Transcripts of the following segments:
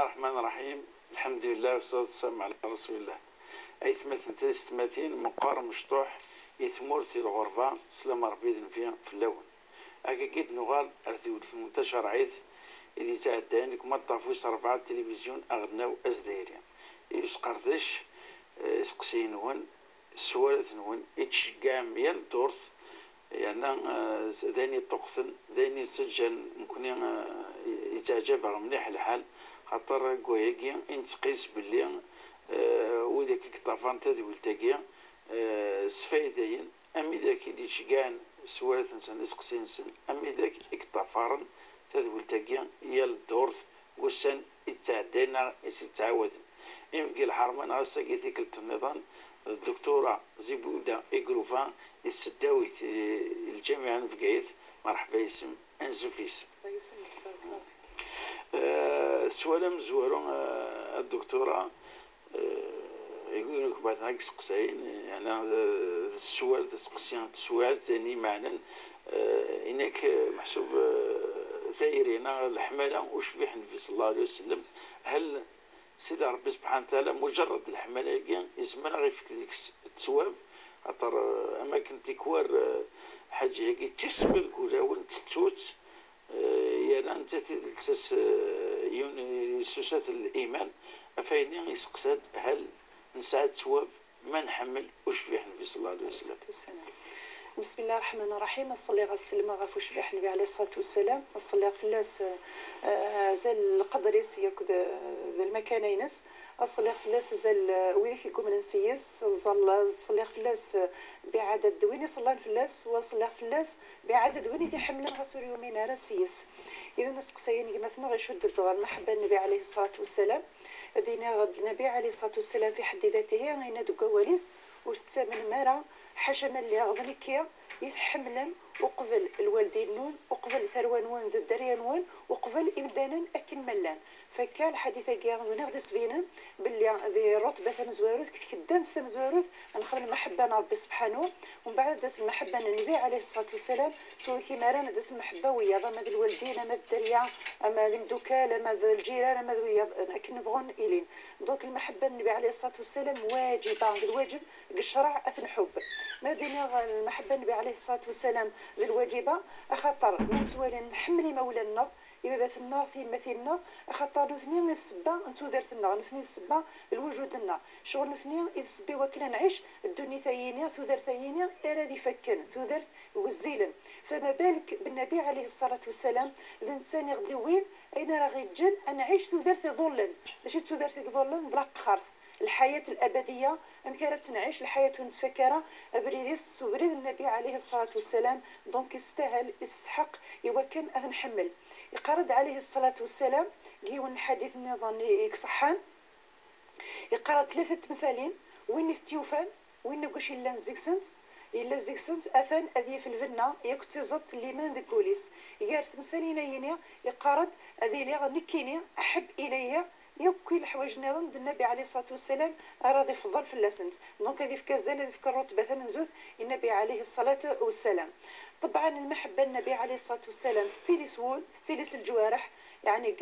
الرحمن الرحيم. الحمد لله والصلاة والسلام على رسول الله. أيثمة تيستماتين مقار مشطوح يثمورتي الغرفة سلام ربي ذنفيا في اللون أكيد نغال أرثي المنتشر عيث إذا تعدان كما طافوس رفع التلفزيون أغناو أزديريا يسقردش سقسين ون سوالت ون إتشقام يال دورث يعني ذاني طقثن ذاني تسجل ممكن يتعجب مليح الحال خاطر كوهيكي انتقيس باللي وذاك كطافان تذوي التاكيا سفايدين أمي ذاك اللي شقان سوالت نسان اسقسين سن أمي ذاك اكطافارن تذوي التاكيا يال دورث وسن يتعدينا يتعاود ينفقي الحرمان غاسا كيتيك النظام الدكتورة زيبودا إقروفان السداوي الجامعة نفقايت مرحبا يسم أنزفيس سوالا مزورون الدكتورة يقول لك بعد هاك سقسين يعني السؤال تسقسيان تسوال ثاني معنى إنك محسوب ثايرين الحمالة وش في النبي صلى الله عليه وسلم هل سيدي ربي سبحانه وتعالى مجرد الحمالة يزمنا غير في ديك التسواب خاطر أماكن تكوار حاجة هيك تسبب كولاون تتوت يعني أنت تلسس سوسات الإيمان أفايني يسقسات هل نسعى تسواب ما نحمل وش في النبي صلى الله عليه وسلم. بسم الله الرحمن الرحيم. أصلي على السلام غافوش في النبي عليه الصلاة والسلام. أصلي في الناس زال القدريس ياك ذا المكان ينس. أصلي في الناس زال وياك يقوم نسيس. أصلي في الناس بعدد وين صلى في الناس وأصلي في الناس بعدد وين يحمل غسول يومين راسيس. إذا الناس قصيين مثلا غيشد المحبة النبي عليه الصلاة والسلام. دينا النبي عليه الصلاة والسلام في حد ذاته غينا دو كواليس وتسامن مرة حشم اللي غضنكيا يتحملن وقبل الوالدين نون وقبل ثروان وان ذا الدريان وان وقبل إمدانا أكن ملان فكان حديثة قام ونغدس بينا باللي ذي رتبة مزواروث كدان مزواروث نخلي المحبة ربي سبحانه ومن بعد داس المحبة النبي عليه الصلاة والسلام سوى كيما رانا داس المحبة ويا ما ذا الوالدين ما الدريا أما ذي مدوكال أما ذا الجيران أما ذا ويا أكن نبغون إلين دوك المحبة النبي عليه الصلاة والسلام واجبة الواجب الشرع أثن حب ما دينا المحبة النبي عليه الصلاة والسلام ذي الواجبة أخطر من توالي نحملي مولانا إذا بات النار في مثلنا أخطر نثنين السبة أنتو ذرت النار نثنين السبة الوجود النار شغل نثنين إذا سبي وكنا نعيش الدنيا ثيينيا ثو ذر ثيينيا إرادي فكن ثو ذرت وزيلا فما بالك بالنبي عليه الصلاة والسلام إذا إنسان يغدي وين أين راغي الجن أنا عيش ثو ذرت ظلا لاشي ثو ذرت ظلا بلاك خارث الحياة الأبدية أم كانت نعيش الحياة ونتفكرها أبريديس وبريد النبي عليه الصلاة والسلام دونك يستاهل يستحق يوكن أذن حمل يقرد عليه الصلاة والسلام جيون حديث النظام يكصحان يقرد ثلاثة مسالين وين يستيوفان وين نقوش إلا زيكسنت إلا زيكسنت أثن أذي في الفنة يكتزط لمن ذي بوليس يارث مسالين ينيا يقرد أذي لي نكيني أحب إليه يوكي الحوايج نظام النبي عليه الصلاة والسلام راضي يفضل في اللسنت دونك هذه في كازال هذه في الرتبة ثنزوث النبي عليه الصلاة والسلام. طبعا المحبة النبي عليه الصلاة والسلام تتيلس وول تتيلس الجوارح يعني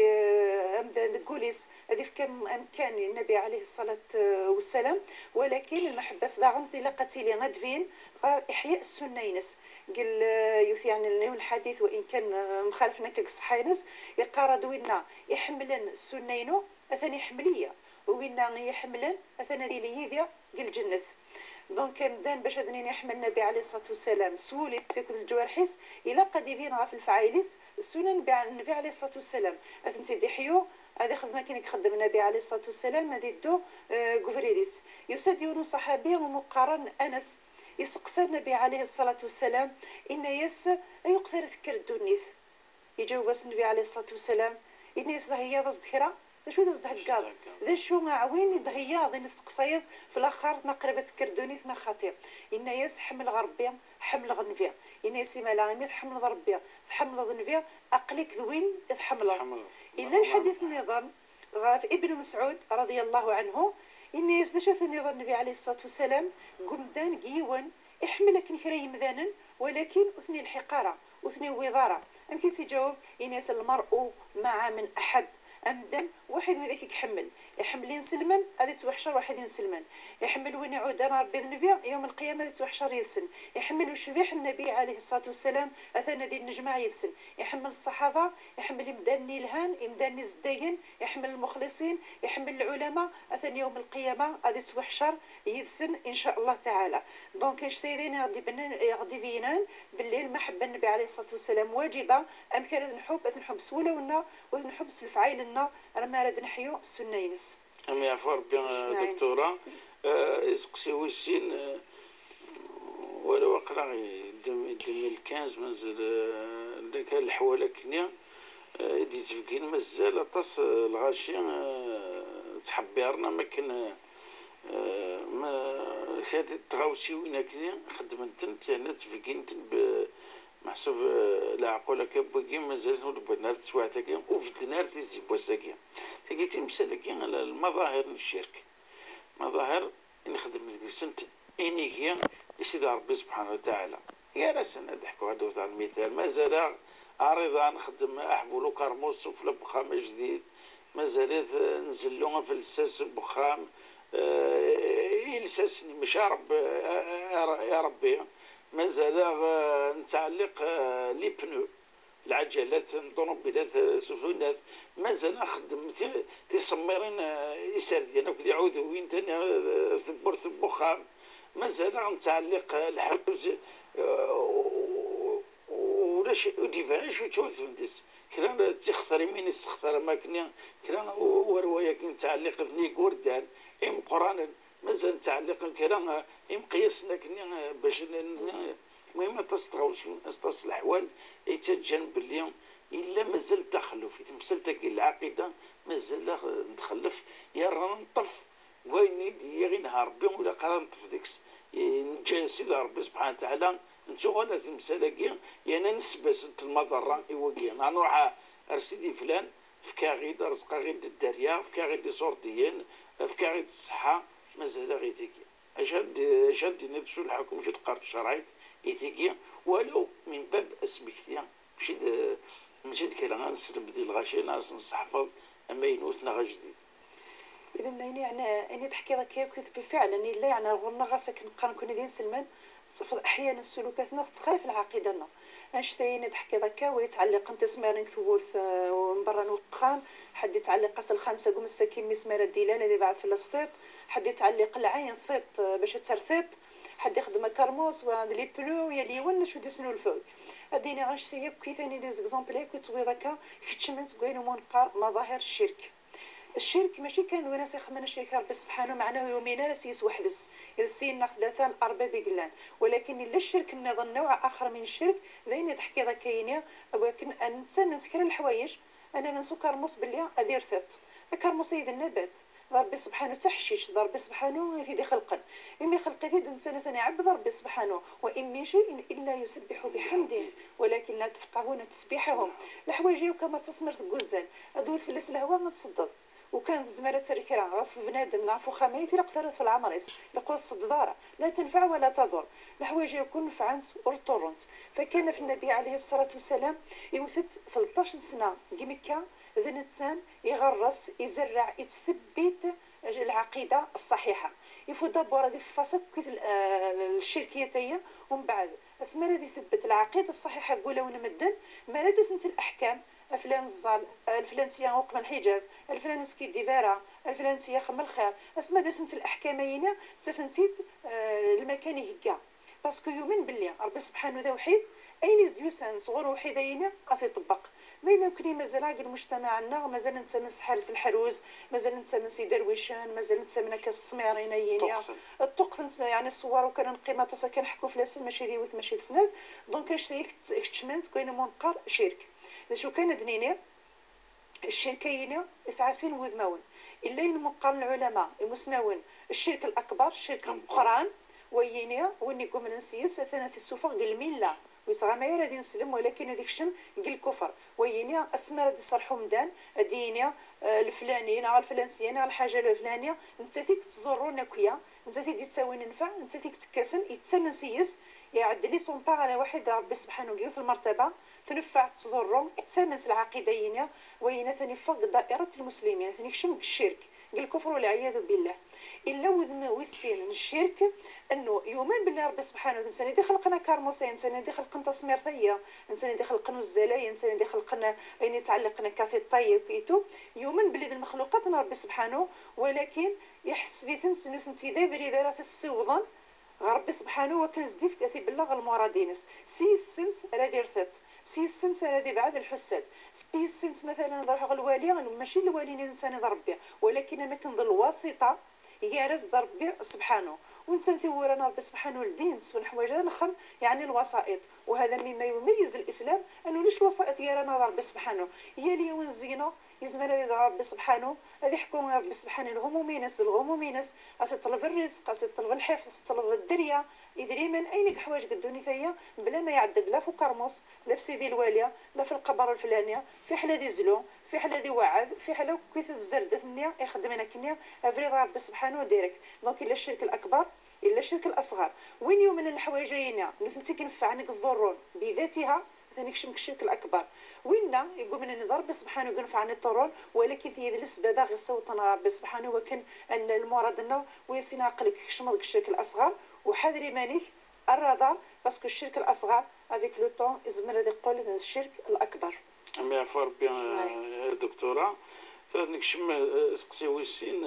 نقوليس هذه في كم أمكان النبي عليه الصلاة والسلام ولكن المحبة صداعم ذي لقتيلي غدفين إحياء السنة ينس قال يوثي يعني الحديث وإن كان مخالفنا كصحينس يقاردونا يحملن السنينو أثني حملية وإنا يحملن أثني ذي ليذيا قل جنث دونك مدان باش هذنين يحمل النبي عليه الصلاة والسلام سولي تاكل الجوارحيس إلا قد يبين غاف الفعايليس السنة النبي عليه الصلاة والسلام أثنتي دحيو هذه خدمة كان يخدم النبي عليه الصلاة والسلام هذه دو غوفريديس يسديون صحابي ومقارن أنس يسقسى النبي عليه الصلاة والسلام إن يس يقدر يذكر الدنيث يجاوب النبي عليه الصلاة والسلام إن يس هي ذكرى شو تزدهقار ذا شو عوين ضهيا ذي نسقصيد في الآخر ما قربت كردوني ثنا خاطر إن ياس حمل غربيا حمل غنفيا إن ياسي ملامي حمل غربيا حمل غنفيا أقلك ذوين إذ حمل إلا الحديث النظام غاف ابن مسعود رضي الله عنه إن ياس نشاف النظام النبي عليه الصلاة والسلام قمدان قيوان احملك نكري مذانا ولكن أثني الحقارة أثني الوضارة أمكن سيجاوب إن ياس المرء مع من أحب امدن واحد من ذاك يحمل ينسلمن هذه توحشر واحد ينسلمن، يحمل وين يعود انا ربي ذنبي يوم القيامه هذه توحشر يسن، يحمل وشبيح النبي عليه الصلاه والسلام اثنى ذي النجمع يسن، يحمل الصحابه، يحمل يمداني الهان يمداني الزدين، يحمل المخلصين، يحمل العلماء اثنى يوم القيامه هذه توحشر يدسن ان شاء الله تعالى. دونك اشتيدين غادي بينان بالليل المحبه النبي عليه الصلاه والسلام واجبه، ام كان نحب سولونا ونحب الفعايلنا راه راد نحيو السنه ينس. ام يعفو ربي دكتوره يسقسي ويسين ولو اقرا 2015 مازال داك الحواله كنيا دي تفكين مازال اطاس الغاشي تحبيرنا ما كان ما كانت تغاوسي وين كنيا خدمت انا تفكينت محسوب العقول كبوكي مازال نربنا تسواتك وفدنا تيزي بوساكي تيجي مسالك على المظاهر الشرك مظاهر نخدم سنت هي سيدي ربي سبحانه وتعالى يا ناس نضحكوا هذا تاع المثال مازال عريضه نخدم احفلو كرموس في البخام جديد مازال نزلوها في الساس بخام يلسسني مش يا ربي مازال نتعلق لي بنو العجلات طوموبيلات سفينات مازال نخدم تيسمرين يسار ديالنا وكذا يعودوا وين ثاني ثبور ثبوخام مازال نتعلق الحوز ولا شيء وديفانا شو تشوف ندس كنا تختار من يستختار ماكنيا كنا وروايه كنتعلق ذني قردان ام قران مازال نتعلق كنا ام قياسنا كنا باش المهم تصل الأحوال يتجنب اليوم إلا مازال تخلف يتمثل تاك العقيدة مازال نتخلف يا رانا نطف وين يغي نهار بهم ولا قرا نطف ديكس نجي سيدي ربي سبحانه وتعالى نتو غالا تمسالاكي يعني نسبس المضرة إيواكي أنا نروح أرسيدي فلان فكا غيد رزقا غيد الدريا فكا غيد صورتيين فكا غيد الصحة مازال غيتيكي أشد نفسو الحكم في القرض الشرعي يتيكي ولو من باب اسمكتيا مشيت كلا نسلم بدي الغاشي ناس نستحفظ اما ينوثنا غا جديد. اذا يعني اني تحكي ذاك كذب فعلا الا يعني غورنا غاسك نقارن كون دين سلمان تفض احيانا السلوكاتنا تخالف العقيدة انشتاين تحكي ذاك ويتعلق انت سمارين ثول من برا نوقان حد يتعلق قص الخامسه قوم السكين مسمار الديلان اللي بعد في الاسطيط حد يتعلق العين ثيط باش ترثيط حد يخدم كرموس وهذا لي بلو يا لي ون شو ديسنو الفوق اديني غنشتي كي ثاني لي زيكزامبل كنت ذاك كتشمنت كوين مونقار مظاهر الشرك. الشرك ماشي كان وين سيخمن الشرك ربي سبحانه معناه يومين راسيس وحدس يسين ثلاثه اربعه بيقلان ولكن الا الشرك نظن نوع اخر من الشرك ذين تحكي ذا كاينه ولكن انت نسكر الحوايج انا من سكر مص باللي ادير ثط كرموس يد النبات ربي سبحانه تحشيش ربي سبحانه في خلقا إمي خلقت إنسان ثاني عبد ربي سبحانه وإن من شيء إلا يسبح بحمده ولكن لا تفقهون تسبيحهم الحوايج كما تصمر الجزان أدوث في الليل الهواء ما تصدق وكانت زمالة الكرا غف بنادم نعرفو خميتي لقثرت في العمريس لقوت صددارة لا تنفع ولا تضر الحوايج يكون نفعنت ورطورنت فكان في النبي عليه الصلاة والسلام يوثد 13 سنة ديمكا ذا الإنسان يغرس يزرع يتثبت العقيدة الصحيحة يفوت دابور هذه في فاسك كثل الشركية ومن بعد اسمع هذه ثبت العقيدة الصحيحة قولوا ونمدن ما لا تسنت الأحكام فلان الزال الفلان تيا وقم الحجاب الفلان سكي ديفارا الفلان تيا خم الخير اسمع دسنت الأحكامينا تفنتيد المكان يهكا باسكو يؤمن بالله ربي سبحانه ذا وحيد اين يزديوسان صغور وحيدين اثي طبق ما يمكن مازال مجتمعنا مازال نتمس حارس الحروز مازال نتمس درويشان مازال نتمس السميرين ينيا الطقس يعني الصور وكان قيمه تسكن حكوا فلاس ماشي دي وث ماشي سناد دونك اش تشمنت كاين منقر شرك شو كان دنينا الشركين إسعاسين وذمون إلا ينمقارن العلماء المسنون الشرك الأكبر الشرك القرآن وينيا ونيكم من نسيس ثلاث السفق الملة ويصغى ما غادي نسلم، ولكن هذيك الشم قل الكفر ويني اسماء غادي يصرحوا مدان دينيا الفلانيين على الفلانسيين على الحاجه الفلانيه، انت فيك تضرون كيا، انت فيك تساوي ننفع، انت فيك تكاسن يتسمن سيس يعد لي سون باغ على واحد ربي سبحانه وتعالى في المرتبه تنفع تضرهم تسامن العقيده ينيا وين ثاني فوق دائره المسلمين ثاني شم الشرك قال الكفر والعياذ بالله. الا وذم ويسين الشرك انه يؤمن بالله ربي سبحانه وتعالى انسان اللي خلقنا كارموسين، انسان اللي خلقنا تصمير ثيا، انسان اللي خلقنا الزلايا، انسان اللي خلقنا اين يتعلقنا كاثي الطيب كيتو، يؤمن باللي المخلوقات ربي سبحانه، ولكن يحس بثنس انه ثنتي ذا بريد راه السوضا ربي سبحانه وكان زديف كاثي بالله المرادينس سي السنت راه دير ثت سي السنت راه دي بعد الحساد سي السنت مثلا نروح الوالي ماشي الوالي الانسان ربي، ولكن ما كنظل الواسطه يارز ربي سبحانه، وانت ثورنا ربي سبحانه الدين تسوى الحوايج نخم يعني الوسائط، وهذا مما يميز الاسلام انه ليش الوسائط يرانا ربي سبحانه هي اليوم الزينه يزمر هذا ربي سبحانه هذا يحكم ربي سبحانه الغموم ينس أتطلب الرزق أتطلب الحفظ أتطلب الدريا يدري من أين حوايج قدوني ثيا بلا ما يعدد لا في كرموس لا في سيدي الوالية لا في القبر الفلانية في حلا دي زلو في حلا دي وعد في حلا كيف الزردة النية يخدمنا كنيا أفريض ربي سبحانه وديرك دونك إلا الشرك الأكبر إلا الشرك الأصغر وين يوم من الحوايجين نثنتي كنفعنك الضرون بذاتها ثاني شمك الشرك الأكبر وين يقول من أن ربي سبحانه ينفعني الطرون، ولكن هي السبب غير صوتنا ربي سبحانه وكان أن المراد أنه ويسينا عقلك شمضك الشرك الأصغر وحذري مانيك الرادار باسكو الشرك الأصغر افيك لو طون يزمر هذا يقول الشرك الأكبر. أمي عفوا دكتورة ثاني شم سقسي ويسين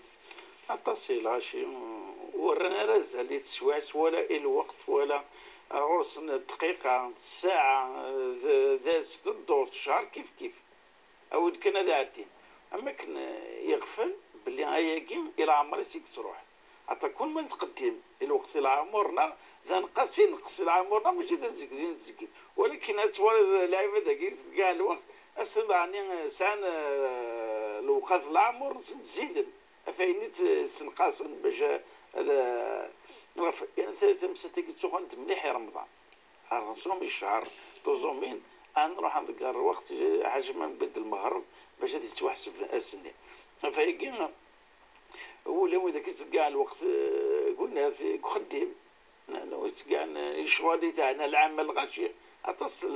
التصيل غاشي ورانا رزها اللي تسواس ولا الوقت ولا عرس دقيقة ساعة ذا ست دور شهر كيف أو كان هذا عدين أما كان يغفل باللي هياكي إلى عمري سيك تروح حتى كل ما نتقدم الوقت إلى عمرنا ذا نقص إلى عمرنا ماشي ذا نزكي ولكن أتوالد العباد داكي كاع الوقت أصلا يعني سان الوقت العمر تزيد فايني تنقاسن باش هذا يعني تمسك تسوق مليح رمضان نصوم الشهر توزومين نروح نذكر الوقت حاجه ما نبدل المغرب باش غادي تتوحسب السنه فهي ولا اذا كنت كاع الوقت قلنا خديم كاع الشغل تاعنا العمل غاشي اتصل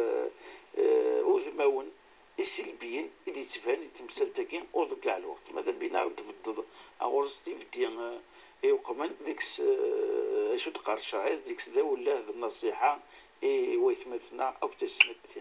وثماون السلبيين اللي تفاني تمثل تاكين اوض كاع الوقت ماذا بينا تفضل اغورستي في يقمن ديكس شو تقار الشرعي ديكس ذا ولا النصيحه ويثمثنا او تسمتنا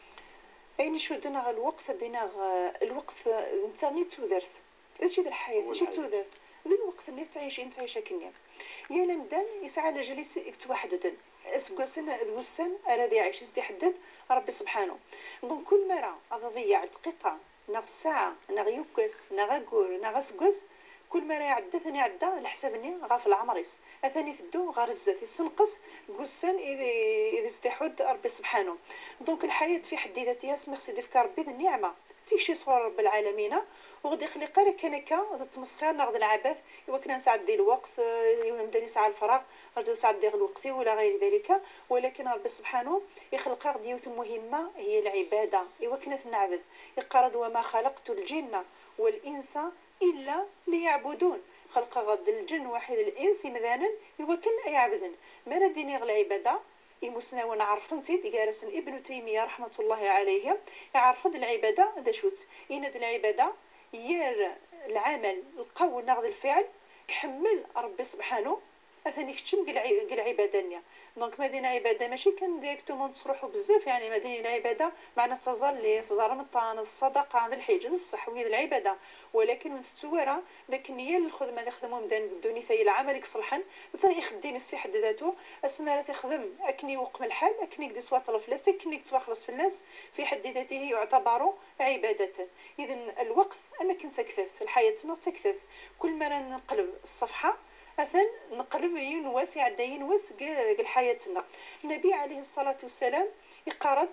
اين شو دنا الوقت دينا الوقت انت مي تودرت هادشي د الحياه ماشي تودر ذا الوقت اللي تعيش انت عايشه كنيا يا لمدان يسعى لجليس يتوحدد اسكوسن ذوسن راه يعيش يحدد ربي سبحانه دونك كل مره اضيع دقيقه ناغ ساعه ناغ يوكس ناغ غور ناغ سكوس كل ما يعدى ثاني عدى الحسابني غاف العمريس اثاني ثدو غارزات يسنقص قسان اذا استحد ربي سبحانه دونك الحياه في حد ذاتها سمح سيدي في ربي النعمه تيشي صور رب العالمين وغادي يخلي قال كان هكا تمسخير ناخذ العبث وكنا نسعدي الوقت يمداني ساعه الفراغ غادي نسعدي الوقت ولا غير ذلك ولكن ربي سبحانه يخلق ديوت مهمه هي العباده وكنا نعبد يقرض وما خلقت الجن والانس إلا ليعبدون خلق غد الجن واحد الإنس مثلا يوكل يعبدن ما رديني غل العبادة يمسنا ونعرف نتي جالس ابن تيمية رحمة الله عليه يعرف العبادة ذا شوت إن العبادة ير العمل القول ناخذ الفعل يحمل ربي سبحانه اثني كتشم قل عبادة دونك مدينة عبادة ماشي كان ديريكتومون تصرحوا بزاف يعني مدينة العبادة معنى التظلي ضرمطان الصدقة عند الحج الصح وهي العبادة ولكن التوارى ذاك النية الخدمة اللي خدموا مدان الدوني ثي العمل يصلحن ذا يخدم في حد ذاته اسمها تخدم اكني وقم الحال اكني قدي سوا طلب فلاس اكني تخلص في الناس في حد ذاته يعتبر عبادة اذا الوقت اما كنت تكثف الحياة تكثف كل مرة نقلب الصفحة أثن نقلب ينواس يعدى ينواس قل حياتنا النبي عليه الصلاة والسلام يقارد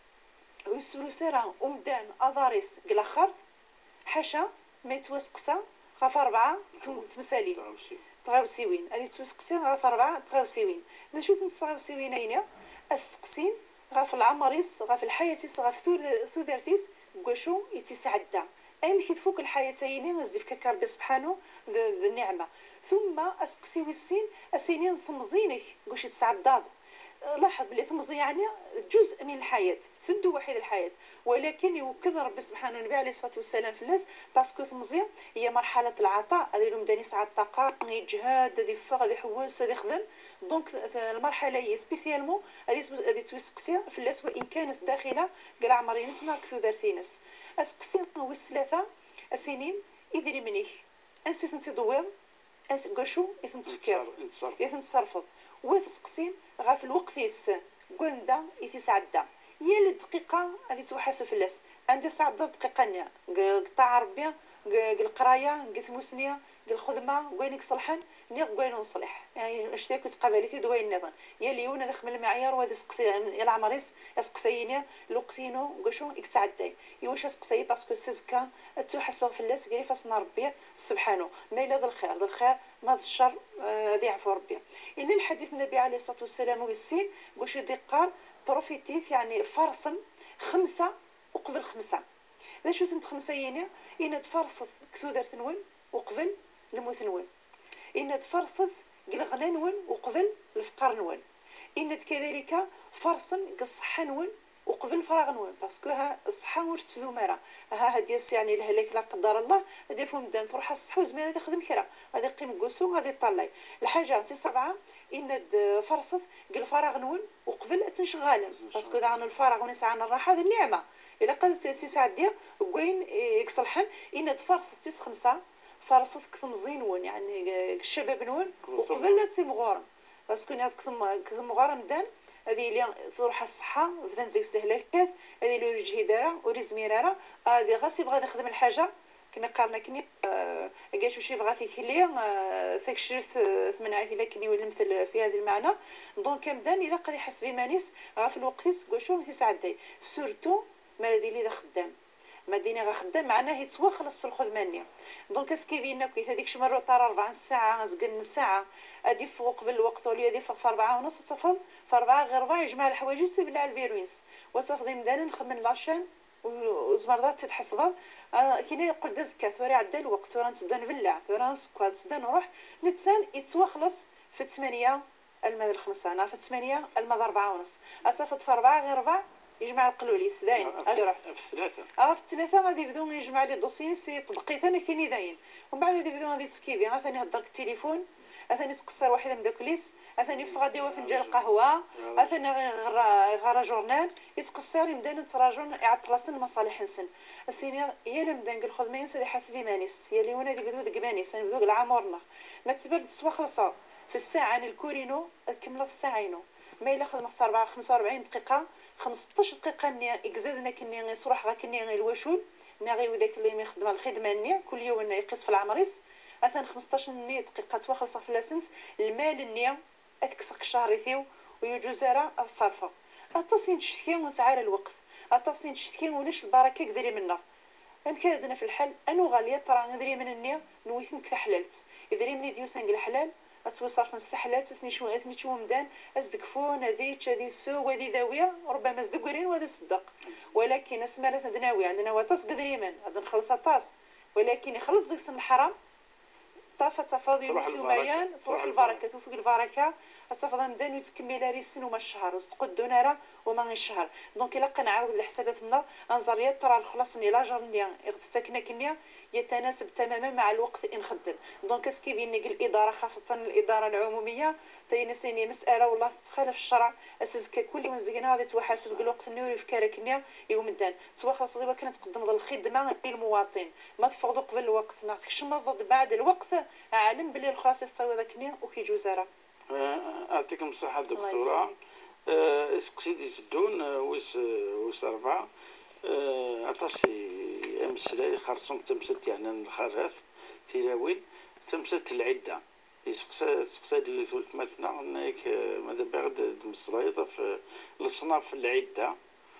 ويسولو سارة أمدان أضاريس قل خرط حاشا ما يتوسقسا غاف 4 تمثالين تغاوسيوين هذه توسقسا غاف 4 تغاوسيوين إذا شوف نتغاوسيوين أين السقسين غاف العمريس غاف الحياتيس غاف ثوذرتيس قوشو يتسعدى أي كي تفوق الحياتين غزدي فكاك ربي سبحانه ذي النعمة. ثم أسقسي والسين أسينين ثمزينك قوش يتسعدى. لاحظ بلي ثمزي يعني جزء من الحياة تسدو وحيد الحياة، ولكن يوكد ربي سبحانه النبي عليه الصلاة والسلام في الناس باسكو ثمزي هي مرحلة العطاء. هذه لهم داني ساعة الطاقة يجهاد هذه فغ هذه حواس هذه خدم. دونك المرحلة هي سبيسيالمون هذه تويسقسي في الناس وإن كانت داخلة قال عمري نسنا كثو دارتي ناس. أسقسي والثلاثة السنين إدري منيك أنسيت نتدوّر قاشو يتنتفكر يتنتصرفض وتسقسين غاف الوقت قندا يتسعدى هي الدقيقة هذه توحاسب في الناس عندها سعدة دقيقة نيا قطع ربي القراية قلت مسنية الخدمة وينك صلحان نيق وين نصلح يعني اشتاكو تقابلتي دوين النظام يا ليونا داخل المعيار وهذا سقسي يا العمريس يسقسيني لوقتينو قاشو يتسعدى يواش سقسي باسكو سيزكا توحاسب في الناس قري فاصنا ربي سبحانه ما إلا ذا الخير ما الشر ذي عفو ربي. إلا الحديث النبي عليه الصلاة والسلام والسين قوش ديقار بروفيتيت يعني فرصم 5 وقبل 5. لا شو تنت 5 إن تفرصت كثودر ثنون وقبل المثنون إن تفرصت قلغنا نون وقبل الفقر نون إن كذلك فرصم قصحة نون وقبل فراغ نون باسكو ها الصحة واش تسلو مرا ها ديس يعني الهلاك لا قدر الله هذا فهم دان تروح الصحة وزمانة تخدم كرا هذا قيم قوسو هذه طلعي الحاجة تي 7 إن فرصت قل فراغ نون وقبل تنشغالم باسكو دا عن الفراغ ونسعى عن الراحة هذه النعمة إلا قدرت تسعة ديا وين يكسلحن إن فرصت تيس 5 فرصت كثم زينون يعني الشباب نون وقبل تيمغورم باسكو نهاد كثم غارم دان هذه اللي تروح الصحة بدان زيس الهلاكات هذه اللي رجهي دارا وريز ميرارا هذه غاسي بغا يخدم الحاجة كنا قارنا كني كاش وشي بغا تيكلي تكشرت ثمن عايث لكني والمثل في هذا المعنى دونك بدان الا قد يحس بمانيس في الوقت كوشو تسعدي سورتو ما الذي اللي خدام مدينة غا خدام معناه يتوا خلص في الخدمانية دونك اسكي بينا كويت هذيك شمرو طار 4 ساعة زقن ساعة ادي فوق قبل الوقت ولي ادي فوق في 4 ونص تفضل في 4 غير 4 يجمع الحوايج يسبلع الفيروس وتاخذي مدان نخمن لاشين وزمرضات تتحسبها كينا يقول دزكا ثوري عدى الوقت ثورا نتدان بلع ثورا نسكوا نتدان نروح نتسان يتوا خلص في 8 الماء 5 انا في 8 الماء 4 ونص اصافت في 4 غير 4 يجمع القلوليس داين في 3 في 3 غادي يبداو يجمع لي دوسيين سي طبقيت انا كيني داين ومن بعد غادي يبداو غادي تسكيبي ثاني هضرك التليفون ثاني تقصر واحده من داكليس ثاني فغادي فنجان القهوه ثاني غير جورنال يتقصر يبدا نتراجون يعطلسن مصالح نسن السيني هي اللي نبدا نقول خذ ما ينسى حاسبي مانيس هي اللي وانا دي بدو دك مانيس نبدو العمرنا ما تبرد سوا خلصه في الساعه الكورينو كمله في الساعينو ما إلا خدمت 45 دقيقة 15 دقيقة ني إكزادنا كني صروح غا كني الواشول ناغي وذاك اللي يخدم الخدمة ني كل يوم يقيس في العمريس أثن 15 دقيقة تواخلص في لاسنت المال النية أتكسق شهريثيو ويجوزارا الصرفة أتصين تشتكي ونسعار الوقت أتصين تشتكي ونش البركة كذري منا أمكن في الحل أنو غالية ترى ندري من النية نويثن كحللت إذا مني ديوسن الحلال أتوصرف نستحلات أثني شو مدان أزدقفون هذه السوق وهذه ذاوية ربما أزدقرين وهذا صدق ولكن اسمها دناوي عندنا وطاس قدري من هذا نخلص طاس ولكن يخلص ديك سن الحرام طافة تفاضي مسوميان تروح البركة توفق البركة أتصفى مدان وتكمل ريسن وما الشهر وتقدو نارا وما الشهر دونك إلا قنعاود الحساباتنا أنظريات ترى الخلاص لا جرنيا اغتتكنا كنيا يتناسب تماما مع الوقت إن خدم دونك اسكي بيني الإدارة خاصة الإدارة العمومية تينسيني مسألة والله تتخالف الشرع أساسك كل من زينا غادي توحاسب الوقت النوري في كاركنيا يوم الدان سوا خلاص غير كانت تقدم الخدمة للمواطن ما تفقدوا قبل الوقت ناخذ ما ضد بعد الوقت عالم بلي الخلاص تساوي ذاك وكي جوزاره يعطيكم الصحة دكتورة اسقسيدي تدون ويس 4 عطاسي أمسلاي خرصوم تمست يعني الخرث تيراوين تمست العدة يسقسادي ثلث مثنى هناك ماذا بعد مصرايطة في الصناف العدة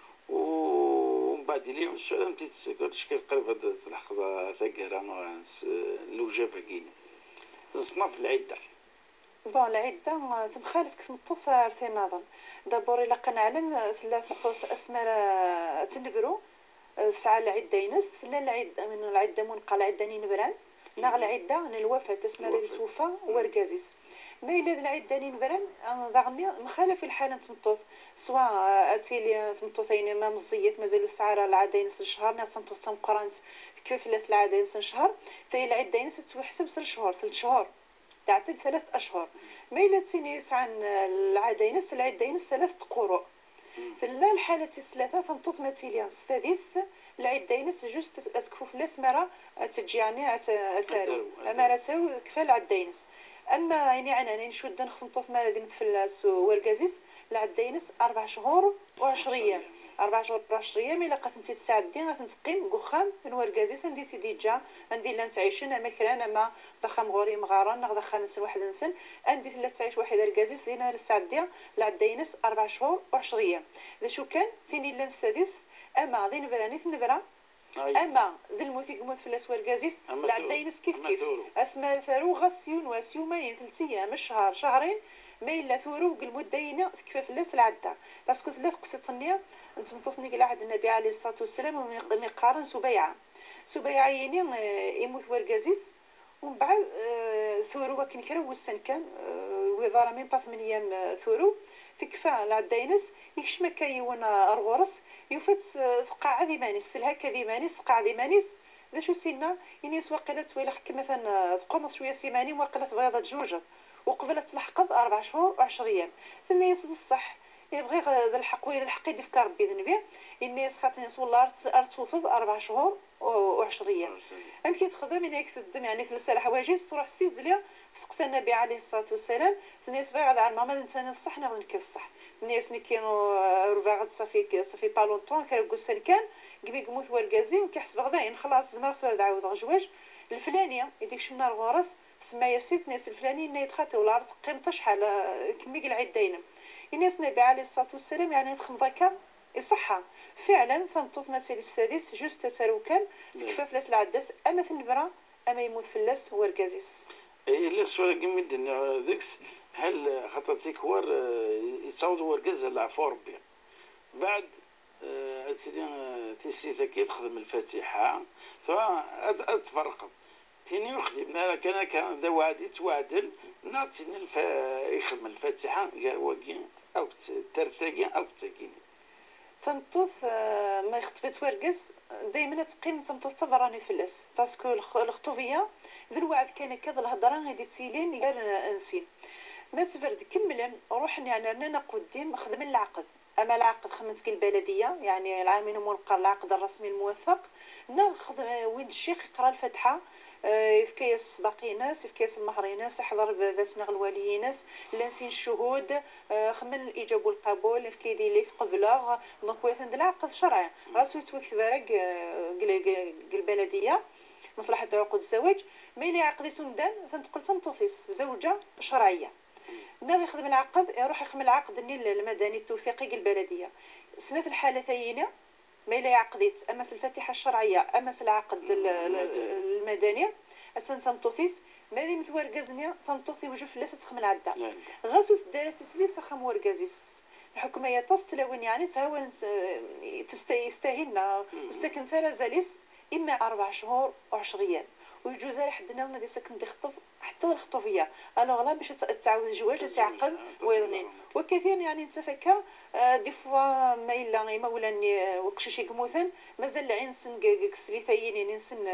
ومن بعد اليوم السؤال متيتسكر شكل قريب هذا اللحظة ثقرة الوجافة كين الصناف العدة بون العدة تمخالف كيف نطوف عرفتي نظن دابور إلا كنعلم ثلاث نطوف أسماء تنبرو ساعة العدة ينس لا العدة من العدة منقى العدة نبران ناغ العدة الوفاة تسمى سوفا وركازيس ما إلا العدة نبران ضغني مخالف الحالة تمطوط سواء أتيلي تمطوطين ما مزيت مازالو سعارة العادة ينس شهر ناس تمطوط تمقرانت كيف لاس العادة ينس شهر ثي العدة ينس توحسب 3 شهور 3 شهور تعتد 3 أشهر ما إلا تينيس عن العادة ينس 3 قروء ثلا الحالة الثلاثة تنطط ماتيليا ستاديس العدة ينس جوست تكفوف لاس مرة تجي يعني أتارو أما تارو كفال العدة ينس أما يعني أنا نشد نخطط ما ديمت في اللاس وركازيس العدة ينس 4 شهور و10 أيام 4 شهور و10 أيام إلا قات نتي تساعدي غتنتقيم قخام من وركازيس عندي تيدي جا عندي لا نتعيشن أما كران أما ضخام غوري مغارن نغدا خامس واحد نسن عندي لا تعيش واحد ركازيس دينا تساعدي العدة ينس 4 شهور و10 أيام ذا شو كان ثاني لا نستديس أما ذي نبراني نبرا أما ذي الموثي قموت في الأسوار قازيس العدة ينس كيف أسماء ثارو غسيون واسيومين 3 أيام الشهر شهرين ما إلا ثورو المدة ينا كيف اللاس العدة باسكو ثلاث قصة النية انت مطوفني قال عهد النبي عليه الصلاة والسلام ومقارن سبيعة يني يموت ورقازيس ومن بعد ثورو وكن كرا والسن كان وضارة من باث من أيام ثورو تكفى العدة ينس يكشمك يوانا الغرس يفت ثقاع ذي مانيس تلها كذي مانيس ثقاع ذي مانيس ذا شو سينا ينيس وقلت ويلخك مثلا ثقومص شوية سيماني وقلت بيضة جوجة وقبلت لحقض 4 شهور و10 أيام ثاني يصد الصح يبغي ذا الحق ويذا الحق يدفك ربي ذنبي الناس خاطر يسول الله أرتوفض 4 شهور و10 أيام أم كي تخدم من هيك تدم يعني 3 حوايجيس تروح ستيزليا سقسى النبي عليه الصلاة والسلام الناس بغا على ماما نتاني الصح ناخذ كي الصح الناس كانوا رفاغد صافي بالونطون كرا سن كان قبي قموت ورقازي وكيحسب غداين خلاص زمر في عاود غجواج الفلانيه يديك شمنا الغرس سما ياسيت ناس الفلاني انه يتخاطي ولا عرض قيمته شحال كمي العدين الناس النبي عليه الصلاه والسلام يعني تخم ضكا يصحى فعلا ثنطوف مثل السادس جوست تساروكان كفاف لاس العداس اما ثنبرا اما يموت في اللاس هو الكازيس الا السؤال قمي الدنيا ذيكس هل خاطر ذيك يتصاوضوا ورقاز العفو ربي بعد تيسيثا كي تخدم الفاتحة تفرقت تيني يخدم كان ذا وعد يتوعدل نعطيني يخدم الفاتحة قال واقي أو ترتاقي أو تاقيني تمطوث ما يخطفت ورقص دائما تقيم تمطوث تبراني فلاس باسكو الخطوبيه ذا الوعد كان كذا الهضره غادي تيلين غير انسين ما تفرد كملا روح يعني انا قدام خدم العقد اما العقد خمنت البلديه يعني العامين منقر العقد الرسمي الموثق ناخذ وين الشيخ يقرا الفاتحه في كيس صداقي ناس في كيس المهري ناس يحضر باسنغ الوالي ناس لانسين الشهود خمن الاجابه والقبول في كيدي ليك قبله دونك واثن العقد شرعي راسو يتوكل ورق البلديه مصلحه عقود الزواج ما اللي عقدته مدان تنتقل تنطفيس زوجه شرعيه ناوي يخدم العقد يروح يخدم العقد المدني التوثيقي البلديه سنه الحالتين ما إلا عقدت أما الفاتحة الشرعية أما العقد المدني تنطوفيس مالي متورقزنيا تنطوفي وجو فلاس تخم العدة غاسو دارت تسليل سخم ورقازيس الحكومة يتصلون يعني تهون تستاهلنا وسكن ترى زاليس إما 4 شهور و10 أيام ويجوز حدنا لنا دي سكن دي خطف حتى الخطوفيه انا غلا باش تعاود الزواج تعقد ويضنين وكثير يعني نتفكا دي فوا ما الا ما ولا وقشش يقموثن مازال العين سن كسليثاين نسن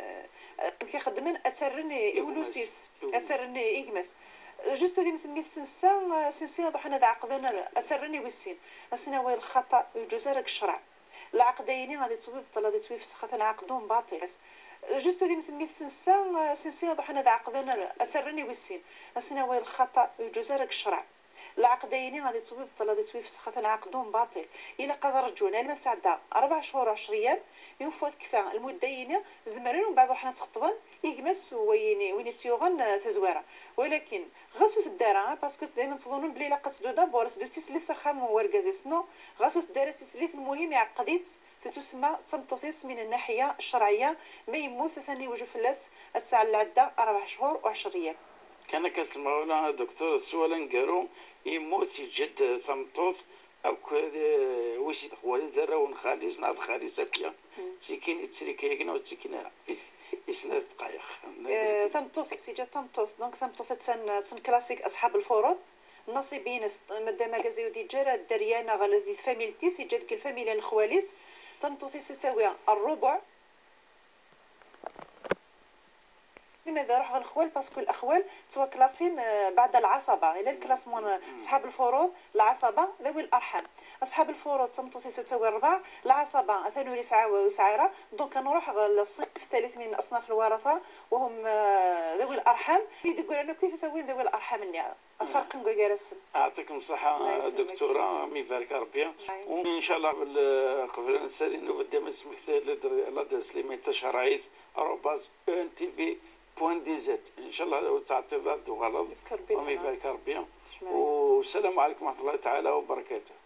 كيخدمن اثرن اولوسيس اثرن يجمس جوست هذه مثل سنسان ضحنا ذا عقدنا اثرني والسين اسنا وين الخطا يجوز رك الشرع العقدين غادي توي بطل غادي توي فسخه العقدون باطل جوست هذه مثل سنسان ضحنا ذا عقدنا اثرني والسين اسنا وين الخطا يجوز رك الشرع العقدين غادي توي بطل غادي توي فسخه العقدون باطل الا قدر رجونا ما تعدى 4 شهور 10 ايام ينفذ كفا المدين زمرين ومن بعد حنا تخطبن يجمس وين تيوغن تزواره ولكن غاسو الدار باسكو دائما تظنون بلي لا قتلو دابور سدو تسليت سخام ورغازيسنو غاسو الدار تسليت المهم عقديت تسمى تمطوفيس من الناحيه الشرعيه ما يموت ثاني وجه فلاس الساعه العده 4 شهور و10 ايام كان كاسمه ولا دكتور السوالا نقارو يموت يجد ثمطوط او وش خوالي دراون خاليس ناض خاليس اكيا تيكين يتسريك يقنا وتيكين يسند دقايق ثمطوط سيجا ثمطوط دونك ثمطوط تسن كلاسيك اصحاب الفروض نصيبين مادام ماكازيو دي جرا الدريانه غالذي فاميلتي سيجات كل فاميليا الخواليس ثمطوط تساوي الربع. لماذا راح الخوال باسكو الاخوال توا كلاسين بعد العصبه الى الكلاسمون اصحاب الفروض العصبه ذوي الارحام اصحاب الفروض تمطوطي تساوي 4 العصبه ثاني يسعى ويسعيره دونك نروح للصنف الثالث من اصناف الورثه وهم ذوي الارحام يقول انا كيف ثوين ذوي الارحام النعم الفرق نقول يعطيكم الصحة دكتورة ميفارك ربي وإن شاء الله قبل نسالي نبدا من اسمك لادرس لي تشهر عيد أروباز ان تي في بوان دي زد إن شاء الله تعطي ذات وغلط وميفارك ربي والسلام عليكم ورحمة الله تعالى وبركاته.